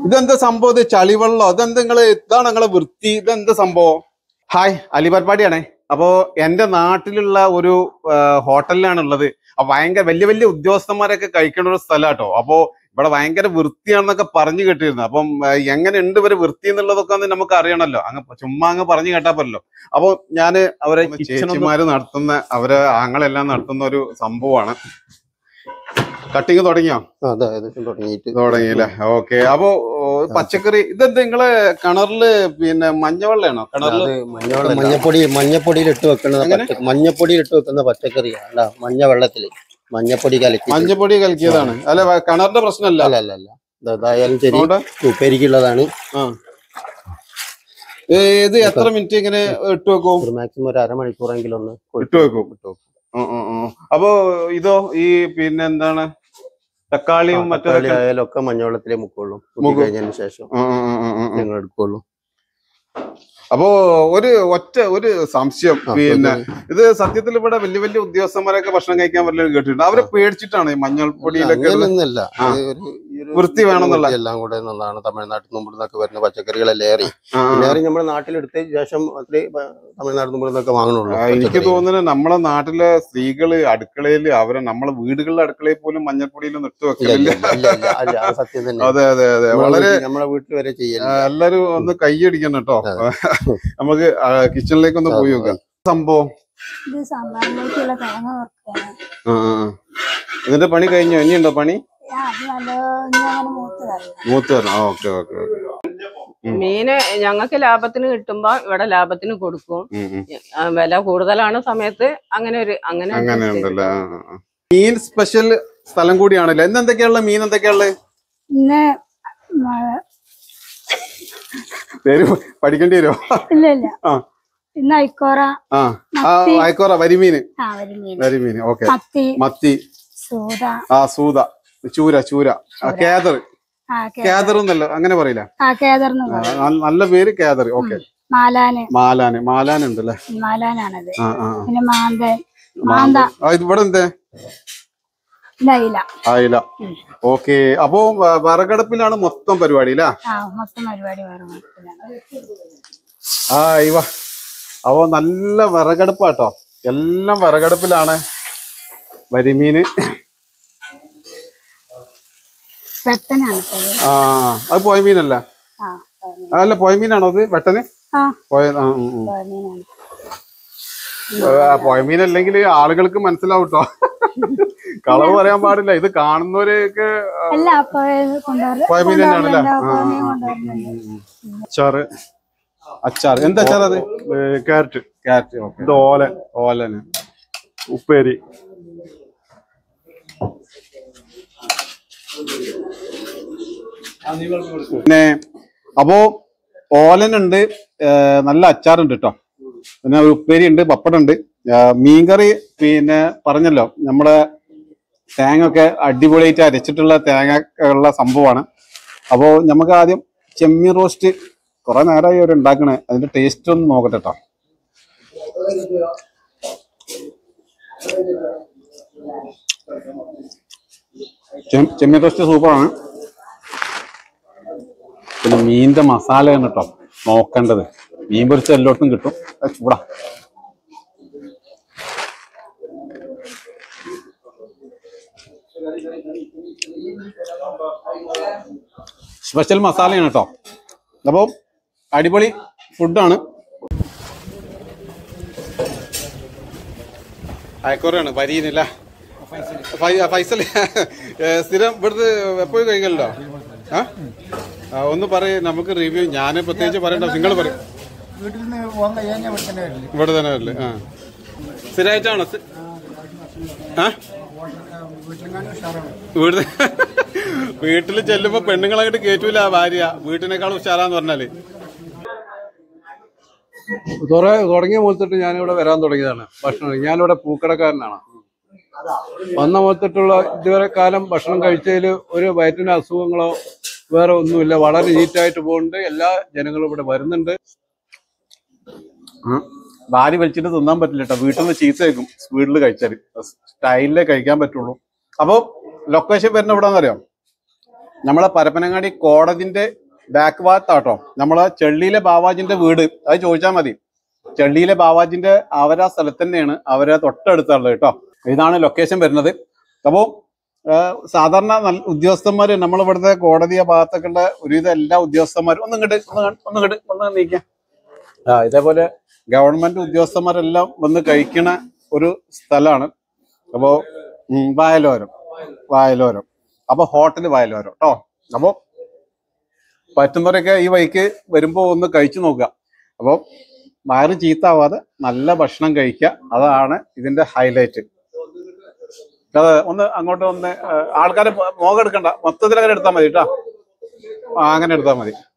ഇതെന്താ സംഭവം? ഇത് ചളിവെള്ളോ? ഇതെന്താ ഇതാണ് നിങ്ങളെ വൃത്തി? ഇതെന്താ സംഭവം? ഹായ്, അലിപർപ്പാടിയാണേ. അപ്പോ എന്റെ നാട്ടിലുള്ള ഒരു ഹോട്ടലിലാണ് ഉള്ളത്. അപ്പൊ ഭയങ്കര വലിയ വലിയ ഉദ്യോഗസ്ഥന്മാരൊക്കെ കഴിക്കുന്ന ഒരു സ്ഥലാട്ടോ. അപ്പോ ഇവിടെ ഭയങ്കര വൃത്തിയാണെന്നൊക്കെ പറഞ്ഞു കേട്ടിരുന്നു. അപ്പം എങ്ങനെയുണ്ട് ഇവര് വൃത്തി എന്നുള്ളതൊക്കെ നമുക്ക് അറിയണല്ലോ. ചുമ്മാ പറഞ്ഞു കേട്ടാ പറ്റല്ലോ. അപ്പൊ ഞാന് അവരെ ചേച്ചിമാര് നടത്തുന്ന അവരെ ആങ്ങളെല്ലാം നടത്തുന്ന ഒരു സംഭവമാണ്. കട്ടിങ് തുടങ്ങിയോ? തുടങ്ങിയില്ലേ? ഓക്കെ. അപ്പൊ പച്ചക്കറി ഇതെന്താ നിങ്ങളെ കിണറില് പിന്നെ മഞ്ഞവെള്ളയാണോ? കിണറില് മഞ്ഞപ്പൊടിയിൽ ഇട്ട് വെക്കുന്ന പച്ചക്കറിയാണ്. മഞ്ഞപ്പൊടി കലക്കിയതാണ്. അല്ല, കിണറിന്റെ പ്രശ്നമല്ല. അതായാലും ശരി, ഉപ്പേരിക്കുള്ളതാണ്. ഇത് എത്ര മിനിറ്റ് ഇങ്ങനെ ഇട്ട് വെക്കും? മാക്സിമം ഒരു അരമണിക്കൂറെങ്കിലും ഒന്ന് ഇട്ട് വെക്കും. അപ്പൊ ഇതോ ഈ പിന്നെ എന്താണ് തക്കാളിയും മറ്റൊക്കെ ഒക്കെ മഞ്ഞവെള്ളത്തിലേ മുക്കുള്ളൂ. കഴിഞ്ഞതിന് ശേഷം ഞങ്ങൾ എടുക്കുള്ളൂ. അപ്പോ ഒരു സംശയം, പിന്നെ ഇത് സത്യത്തിൽ ഇവിടെ വലിയ വലിയ ഉദ്യോഗസ്ഥന്മാരൊക്കെ ഭക്ഷണം കഴിക്കാൻ പറ്റില്ല കേട്ടിട്ടുണ്ട്. അവരെ പേടിച്ചിട്ടാണ് ഈ മഞ്ഞൾപ്പൊടിയിലൊക്കെ വൃത്തി വേണമെന്നുള്ള എല്ലാം കൂടെ നല്ലതാണ്. തമിഴ്നാട്ടിൽ നിന്നൊക്കെ വരുന്ന പച്ചക്കറികളെല്ലാം ഏറി നമ്മുടെ നാട്ടിലെടുത്ത ശേഷം തമിഴ്നാട്ടിൽ നിന്നൊക്കെ വാങ്ങണുള്ളൂ. എനിക്ക് തോന്നുന്നത് നമ്മളെ നാട്ടിലെ സ്ത്രീകള് അടുക്കളയിൽ നമ്മളെ വീടുകളിലെ അടുക്കളയിൽ പോലും മഞ്ഞൾപ്പൊടിയിലൊന്നും ഇട്ട് വെക്കില്ല. സത്യം തന്നെ. അതെ അതെ അതെ, വളരെ നമ്മളെ വീട്ടിൽ വരെ ചെയ്യാം. എല്ലാരും ഒന്ന് കൈയടിക്കണം കേട്ടോ. നമുക്ക് കിച്ചണിലേക്ക് ഒന്ന് പോയി നോക്കാം. സംഭവം ഇതിന്റെ പണി കഴിഞ്ഞോ? ഇനിയുണ്ടോ പണി? മൂത്ത് തരണം. Okay okay. മീന് ഞങ്ങൾക്ക് ലാഭത്തിന് കിട്ടുമ്പോ ഇവിടെ ലാഭത്തിന് കൊടുക്കും. വില കൂടുതലാണ് സമയത്ത് അങ്ങനെ ഉണ്ടല്ലോ. മീൻ സ്പെഷ്യൽ സ്ഥലം കൂടിയാണല്ലോ. ഇന്ന് എന്തൊക്കെയുള്ള മീൻ എന്തൊക്കെയുള്ള പഠിക്കേണ്ടി വരുമോ? ഇല്ല ഇല്ല. അയക്കോറ, വരിമീന്. ഓക്കെ. മത്തി, സൂത, ചൂര, കേദർ. കേദർ എന്നല്ലോ അങ്ങനെ പറയില്ല. നല്ല പേര് കേദർ. ഓക്കെ. മാലാന് ഉണ്ടല്ലേ? ഇവിടെ എന്തേ? അയില. ഓക്കെ. അപ്പൊ വിറകടുപ്പിലാണ് മൊത്തം പരിപാടി അല്ലേ? ഇവ അപ്പൊ നല്ല വിറകടുപ്പാട്ടോ. എല്ലാം വിറകടുപ്പിലാണ്. വരിമീന്. അത് പോയ മീനല്ല? അല്ല, പോയ മീനാണോ അത്? വെട്ടന് പോയ മീനല്ലെങ്കിൽ ആളുകൾക്ക് മനസ്സിലാവൂട്ടോ. കളവ് പറയാൻ പാടില്ല. ഇത് കാണുന്നവരൊക്കെ പോയ മീൻ തന്നെയാണല്ലേ? അച്ചാറ്. എന്താ അച്ചാർ അത്? ക്യാരറ്റ്. ഇത് ഓലന്. ഉപ്പേരി. പിന്നെ അപ്പോ ഓലനുണ്ട്, നല്ല അച്ചാറുണ്ട് കേട്ടോ. പിന്നെ ഉപ്പേരി ഉണ്ട്, പപ്പടം ഉണ്ട്, മീൻകറി. പിന്നെ പറഞ്ഞല്ലോ നമ്മുടെ തേങ്ങ ഒക്കെ അടിപൊളിയായിട്ട് അരച്ചിട്ടുള്ള തേങ്ങ ഉള്ള സംഭവമാണ്. അപ്പോ നമുക്ക് ആദ്യം ചെമ്മീൻ റോസ്റ്റ് കുറെ നേരമായി അവർ ഉണ്ടാക്കണേ. അതിന്റെ ടേസ്റ്റ് ഒന്ന് നോക്കട്ടെ കേട്ടോ. ചെമ്മീൻ റോസ്റ്റ് സൂപ്പറാണ്. പിന്നെ മീനിന്റെ മസാലയാണ് കേട്ടോ നോക്കേണ്ടത്. മീൻ പൊരിച്ച എല്ലായിടത്തും കിട്ടും. ചൂടാ. സ്പെഷ്യൽ മസാലയാണ് കേട്ടോ. അപ്പോൾ അടിപൊളി ഫുഡാണ്. അയക്കോറയാണ്. വരീനില്ല, ഫൈസൽ. സ്ഥിരം ഇവിടുത്തെ എപ്പോഴും കഴിക്കല്ലോ. ഒന്ന് പറയും, നമുക്ക് റിവ്യൂ. ഞാൻ പ്രത്യേകിച്ച് പറയണ്ട, നിങ്ങൾ പറയും. ഇവിടെ തന്നെ വരില്ലേ? സ്ഥിരമായിട്ടാണോ? വീട്ടിൽ ചെല്ലുമ്പോ പെണ്ണുങ്ങളായിട്ട് കേറ്റൂല ഭാര്യ. വീട്ടിനേക്കാൾ ഉഷാറാന്ന് പറഞ്ഞാല്. തുടങ്ങിയ മുതലിട്ട് ഞാനിവിടെ വരാൻ തുടങ്ങിയതാണ് ഭക്ഷണം. ഞാനിവിടെ പൂക്കടക്കാരനാണ്. വന്ന മുതലിട്ടുള്ള ഇതുവരെ കാലം ഭക്ഷണം കഴിച്ചതിൽ ഒരു വയറ്റിന് അസുഖങ്ങളോ വേറെ ഒന്നുമില്ല. വളരെ നീറ്റായിട്ട് പോകുന്നുണ്ട്. എല്ലാ ജനങ്ങളും ഇവിടെ വരുന്നുണ്ട്. ഭാര്യ വലിച്ചിട്ട് തിന്നാൻ പറ്റില്ല കേട്ടോ. വീട്ടിൽ നിന്ന് ചീത്ത വെക്കും വീട്ടിൽ കഴിച്ചാല്. സ്റ്റൈലിലേ കഴിക്കാൻ പറ്റുള്ളൂ. അപ്പൊ ലൊക്കേഷൻ വരുന്ന എവിടാന്നറിയാം? നമ്മളെ പരപ്പനങ്ങാടി കോടതിന്റെ ബാക്ക് ഭാഗത്താട്ടോ നമ്മളെ ചെള്ളിയിലെ ബാവാജിന്റെ വീട്. അത് ചോദിച്ചാൽ മതി. ചെള്ളിയിലെ ബാവാജിന്റെ അവരാ സ്ഥലത്ത് തന്നെയാണ്, അവരെ തൊട്ടടുത്തുള്ളത് കേട്ടോ. ഇതാണ് ലൊക്കേഷൻ വരുന്നത്. അപ്പോൾ സാധാരണ നല്ല ഉദ്യോഗസ്ഥന്മാര് നമ്മളിവിടുത്തെ കോടതി ഭാഗത്തൊക്കെ ഉള്ള ഒരുവിധം എല്ലാ ഉദ്യോഗസ്ഥന്മാരും ഒന്ന് നീക്കാം. ഇതേപോലെ ഗവൺമെന്റ് ഉദ്യോഗസ്ഥന്മാരെല്ലാം വന്ന് കഴിക്കണ ഒരു സ്ഥലമാണ്. അപ്പോ വായലോരം അപ്പൊ ഹോട്ടൽ വായലോരം കേട്ടോ. അപ്പൊ പറ്റുന്നവരൊക്കെ ഈ വഴിക്ക് വരുമ്പോ ഒന്ന് കഴിച്ചു നോക്കുക. അപ്പൊ വയറ് ചീത്താവാതെ നല്ല ഭക്ഷണം കഴിക്കുക, അതാണ് ഇതിന്റെ ഹൈലൈറ്റ്. അത് ഒന്ന് അങ്ങോട്ട് ഒന്ന് ആൾക്കാരെ മോകം എടുക്കണ്ട, മൊത്തത്തിൽ അങ്ങനെ എടുത്താൽ മതി കേട്ടോ. അങ്ങനെ എടുത്താൽ മതി.